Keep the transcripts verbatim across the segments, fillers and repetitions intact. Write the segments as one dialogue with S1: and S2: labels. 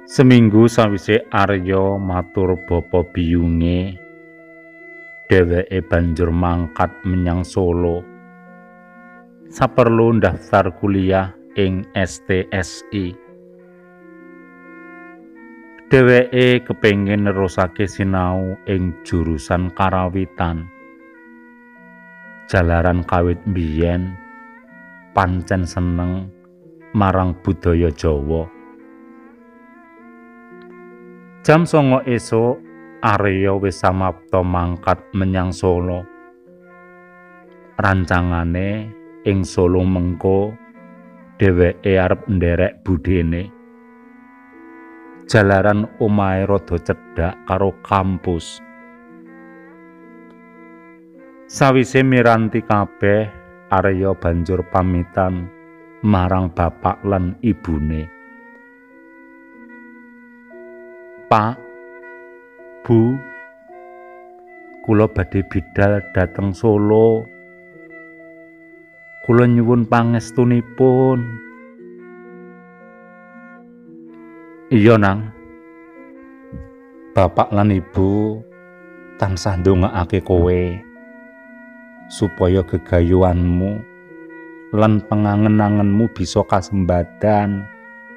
S1: Seminggu sawise Arya matur bapa biyunge, dheweke banjur mangkat menyang Solo. Saperlu ndaftar kuliah ing S T S I. Dheweke kepengin nerusake sinau ing jurusan karawitan. Jalaran kawit mbiyen pancen seneng marang budaya Jawa. Jam songo esuk Arya wis samapta mangkat menyang Solo. Rancangane ing Solo mengko dheweke arep nderek budene. Jalaran omahe rada cedhak karo kampus. Sawise miranti kabeh, Arya banjur pamitan marang bapak lan ibune. Pak, Bu, kula badhe bidhal dhateng Solo. Kula nyuwun pangestunipun. Iya, Nang. Bapak lan Ibu tansah ndongaake kowe supaya gegayuhanmu lan pengangen-angenmu bisa kasembadan.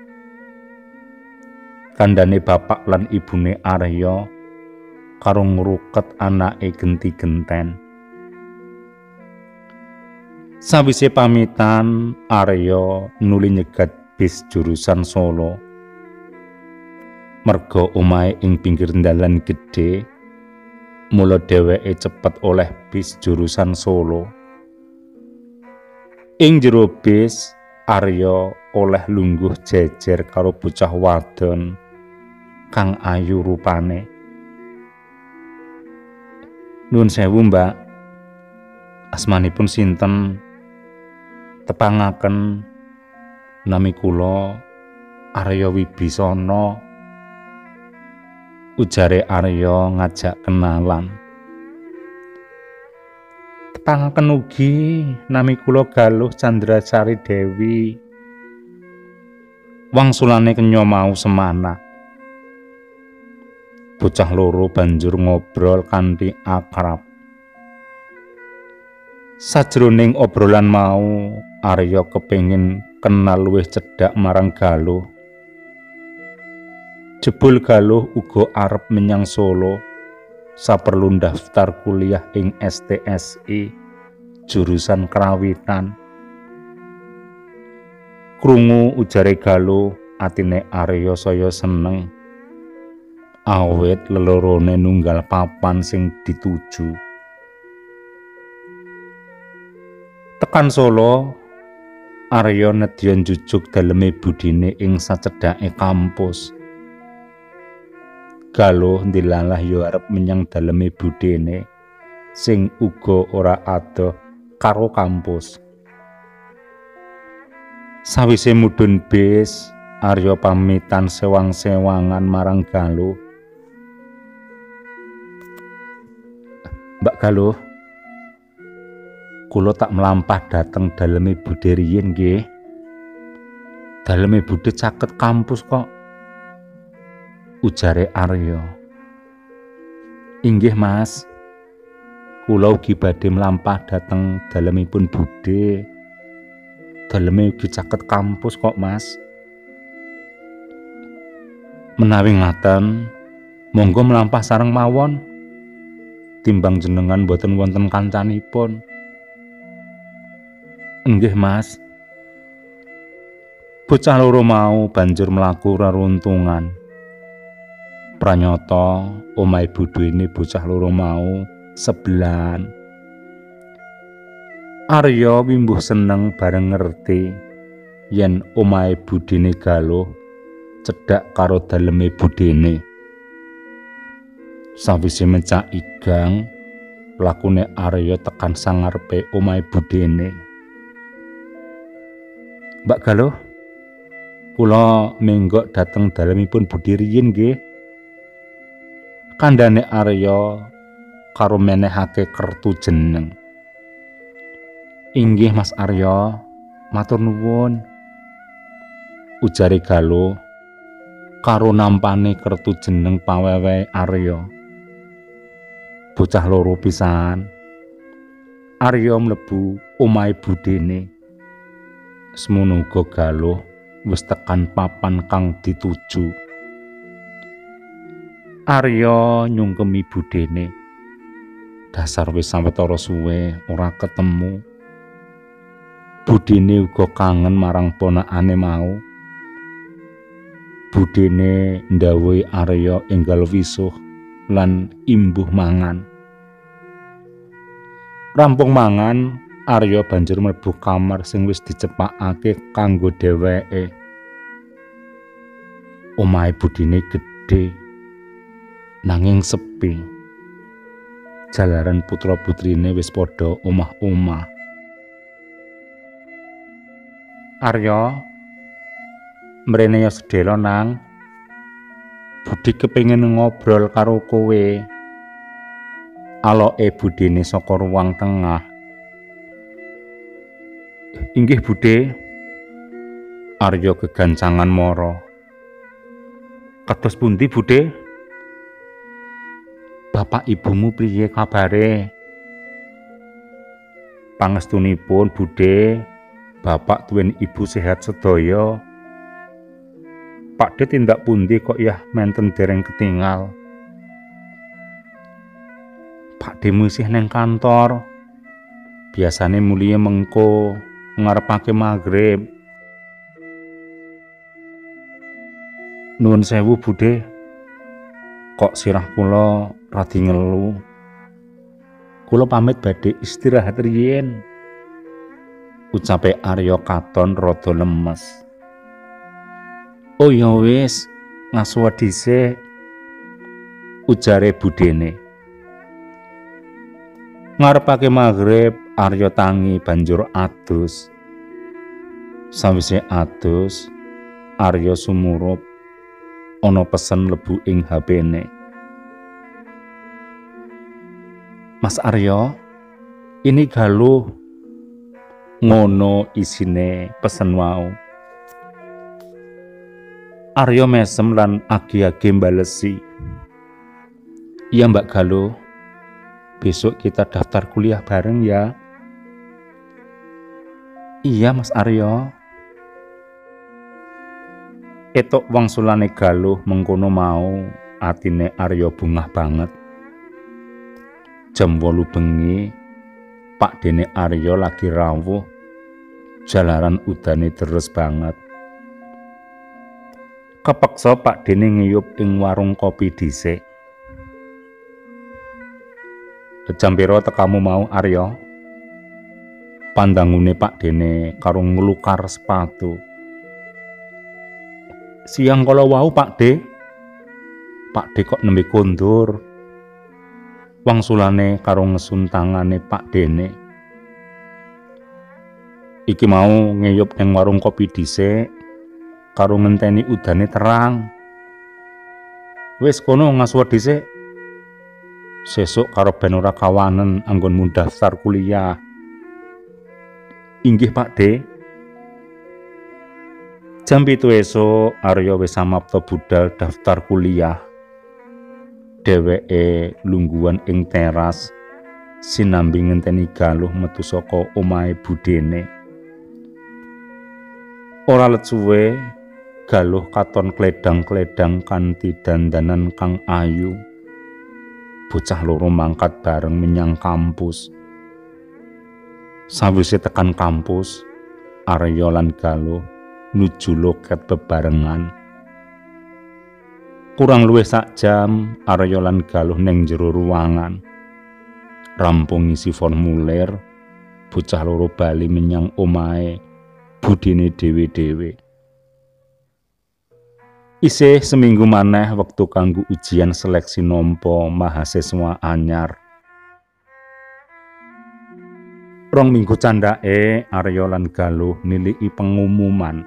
S1: Kandhane bapak lan ibune Arya karo ngruket anake genti-genten. Sawise pamitan, Arya nuli nyegat bis jurusan Solo. Merga omahe ing pinggir dalan gedhe, mula dheweke cepet oleh bis jurusan Solo. Ing jero bis, Arya oleh lungguh jejer karo bocah wadon kang ayu rupane. Nuwun sewu, Mbak. Asmanipun sinten? Tepangaken nami kula Arya Wibisana. Ujare Arya ngajak kenalan. Tepangaken ugi nami kula Galuh Candrasari Dewi. Wangsulane kenya mau semana. Bocah loro banjur ngobrol kanthi akrab. Sajroning obrolan mau, Arya kepengin kenal luwih cedhak marang Galuh. Jebul Galuh uga arep menyang Solo, saperlu daftar kuliah ing S T S I jurusan karawitan. Krungu ujare Galuh, atine Arya saya seneng. Awit lelorone nunggal papan sing dituju. Tekan Solo, Arya nedya njujuk daleme budine ing sacedhake kampus. Galuh ndilalah ya arep menyang daleme budene sing uga ora adoh karo kampus. Sawise mudhun bis, Arya pamitan sewang-sewangan marang Galuh. Mbak Galuh, kula tak melampah dateng daleme budhe riyin nggih. Daleme budhe caket kampus kok. Ujare Arya. Inggih, Mas. Kula ugi badhe mlampah dateng dalemipun budhe. Daleme ugi caket kampus kok, Mas. Menawi ngaten, monggo mlampah sareng mawon. Timbang jenengan boten wonten kancanipun. Inggih, Mas. Bocah loro mau banjur mlaku reruntungan. Pranyata omahe budhene bocah loro mau sebelan. Arya wimbuh seneng bareng ngerti yen omahe budhene Galuh cedhak karo daleme budhene. Sawise mencak igang, lakune Arya tekan sangarepe omahe budhene. Mbak Galuh, kula menggok dateng dalemipun budhe riyin nggih. Kandhane Arya karo menehake kertu jeneng. Inggih, Mas Arya, matur nuwun. Ujare Galuh. karo nampane kertu jeneng pawewe Arya. Bocah loro pisan. Arya mlebu omahe budene. Semono uga Galuh wis tekan papan kang dituju. Arya nyungkemi budene. Dasar wis sawetara suwe ora ketemu. Budene uga kangen marang ponakane mau. Budene ndhawuhi Arya enggal wisuh lan imbuh mangan. Rampung mangan, Arya banjur mlebu kamar sing wis dicepakake kanggo dheweke. Omahe budine gedhe nanging sepi. Jalaran putra-putrine wis padha omah-omah. Arya, mrene ya sedhela nang. Budi kepengin ngobrol karo kowe. Aloke budine saka ruang tengah. Inggih Budhe. Arya gegancangan mara. Kados pundi Budhe? Bapak ibumu priye kabare? Pangestunipun Budhe, bapak tuwin ibu sehat sedaya. Pakde tindak pundi kok yah menten dereng ketingal. Pakde isih neng kantor. Biasane mulie mengko ngarepake magrib. Nuwun sewu Budhe. Kok sirah kula radi ngelu. Kula pamit badhe istirahat riyin. Ucape Arya katon rada lemes. Oh ya wis, ngasuwa dhisik. Ujare budene. Ngarepake magrib, Arya tangi banjur adus. Sawise adus, Arya sumurup ana pesen mlebu ing H P-ne. Mas Arya, ini Galuh. Ngono isine pesen wau. Arya mesem lan agi-agi mbalesi. Iya Mbak Galuh, besok kita daftar kuliah bareng ya. Iya Mas Arya. Etok wangsulane Galuh mengkono mau, atine Arya bungah banget. Jam wolu bengi, pakdene Arya lagi rawuh, jalaran udane deres banget. Kepeksa pakdene ngiyup ing warung kopi dhisik. Jam pira tekamu mau Arya? Pandangune pakdene karo nglukar sepatu. Siang kala wau Pakde. Pakde kok nembe kondur. Wangsulane karo ngesun tangane pakdene. Iki mau ngeyup ning warung kopi dhisik karo ngenteni udane terang. Wis kono ngasuwa dhisik. Sesuk karo ben ora kawanen anggonmu daftar kuliah. Inggih Pakde. Jam pitu esuk Arya wis samapta budal daftar kuliah. Dheweke lungguhan ing teras sinambi ngenteni Galuh metu saka omahe budene. Ora let suwe Galuh katon kledang-kledang kanthi dandanan kang ayu. Bocah loro mangkat bareng menyang kampus. Sawise tekan kampus, Arya lan Galuh nuju loket bebarengan. Kurang luwih sak jam Arya lan Galuh ning jero ruangan. Rampung ngisi formulir, bocah loro bali menyang omahe budine dhewe-dhewe. Isih seminggu maneh wektu kanggo ujian seleksi nampa mahasiswa anyar. Rong minggu candhake Arya lan Galuh niliki pengumuman.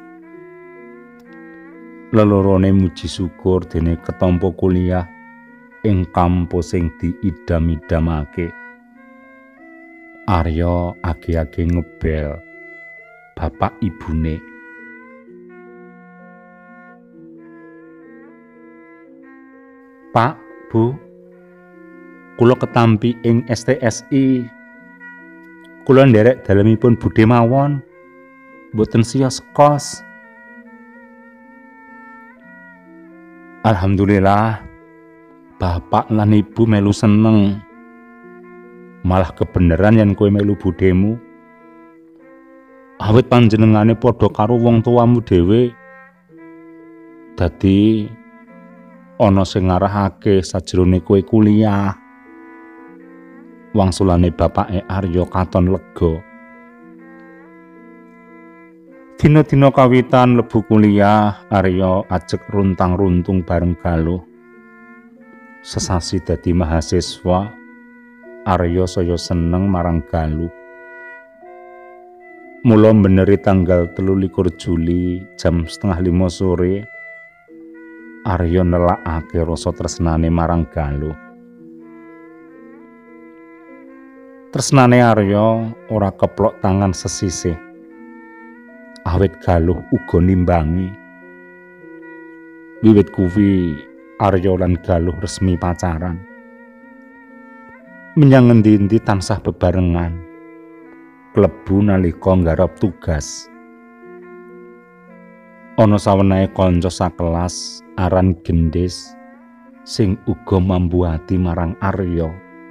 S1: Lelorone muji syukur dene ketampa kuliah ing kampus sing diidam-idamake. Arya agi-agi ngebel bapak ibune. Pak, Bu, kula ketampi ing S T S I. Kula nderek dalemipun budhe mawon, mboten siyos kos. Alhamdulillah, Bapak lan Ibu melu seneng. Malah kebeneran yen kowe melu budhemu. Awit panjenengane padha karo wong tuamu dhewe. Dadi ana sing ngarahake sajrone kowe kuliah. Wangsulane bapake Arya katon lega. Dina-dina kawitan lebu kuliah, Arya ajeg runtang-runtung bareng Galuh. Sesasi dadi mahasiswa, Arya saya seneng marang Galuh. Mula beneri tanggal telu likur Juli jam setengah lima sore, Arya nelakake rasa tresnane marang Galuh. Tresnane Arya ora keplok tangan sesisih. Awit Galuh uga nimbangi. Wiwit kuwi Arya lan Galuh resmi pacaran. Menyang endi-endi tansah bebarengan. Klebu nalika nggarap tugas. Ana sawenehe kanca sakelas aran Gendhis sing uga mambuati marang Arya.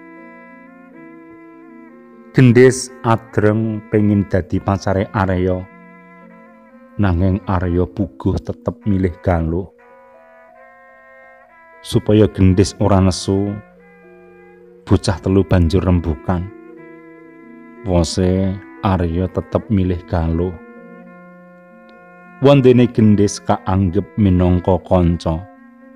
S1: Gendhis adreng pengin dadi pacare Arya, nanging Arya puguh tetep milih Galuh. Supaya Gendhis ora nesu, bocah telu banjur rembukan. Wose Arya tetep milih Galuh. Wondene Gendhis kaanggep minangka kanca.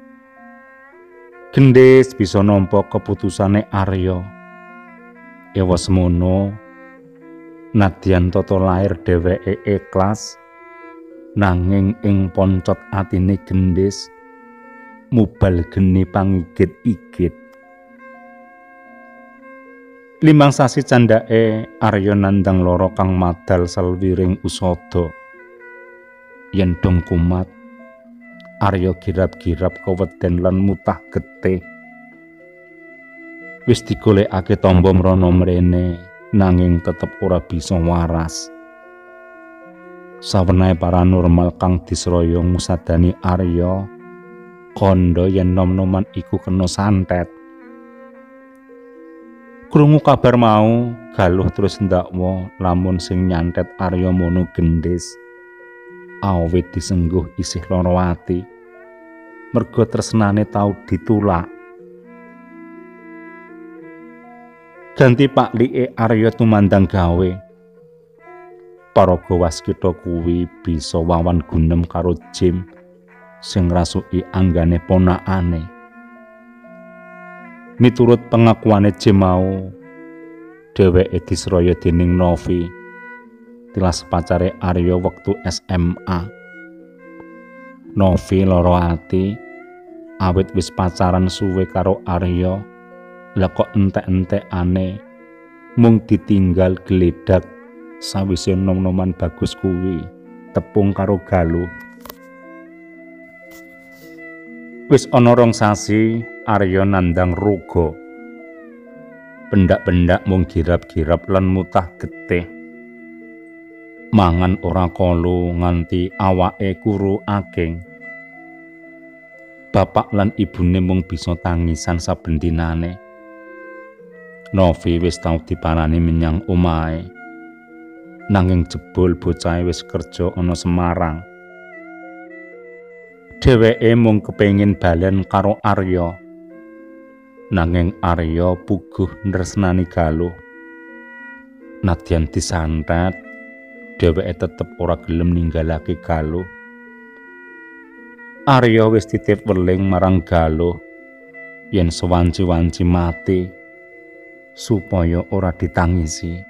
S1: Gendhis bisa nampa keputusane Arya. Ewa semono, nadyan tata lair dheweke ikhlas, nanging ing poncot atine Gendhis mubal geni pangigit-igit. Limang sasi candhake Arya nandang lara kang madal salwiring usada. Yen dong kumat, Arya girap-girap keweden lan mutah getih. Wis digolekake tamba mrana mrene, nanging tetep ora bisa waras. Sawenehe paranormal kang disroyong musadani Arya kandha yen nom-noman iku kena santet. Krungu kabar mau, Galuh terus ndakwa lamun sing nyantet Arya mono Gendhis. Awit disengguh isih lara ati. Merga tresnane tau ditulak. Ganti paklike Arya tumandang gawe. Paraga Waskita kuwi bisa wawan gunem karo Jim sing ngrasuki anggane ponakane. Miturut pengakuane Jim mau, dheweke disraya dening Novi, tilas pacare Arya wektu S M A. Novi lara ati awit wis pacaran suwe karo Arya, lah kok entek-entekane mung ditinggal geledak sawise nom-noman bagus kuwi tepung karo Galuh. Wis ana rong sasi Arya nandang ruga. Pendak-pendak mung girap-girap lan mutah getih. Mangan ora kala nganti awake kuru ageng. Bapak lan ibune mung bisa tangisan saben dinane. Novi wis tau diparani menyang omahe. Nanging jebul bocahe wis kerja ana Semarang. Dheweke mung kepengin balen karo Arya. Nanging Arya puguh nresnani Galuh. Nadyan disantet, dheweke tetep ora gelem ninggalake Galuh. Arya wis titip weling marang Galuh yen sewanci-wanci mati supaya ora ditangisi.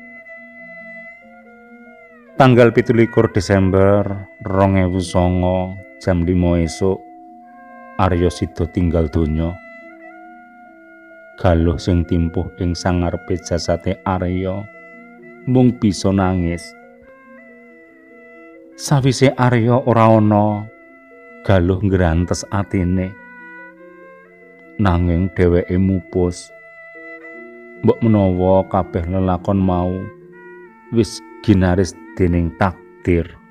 S1: Tanggal pitulikur Desember rong ewu sanga jam lima esuk Arya sida tinggal donya. Galuh sing timpuh ing sangarepe jasate Arya mung bisa nangis. Sawise Arya ora ana, Galuh ngrantes atine. nanging dheweke mupus. Mbok menawa kabeh lelakon mau wis ginaris dening takdir.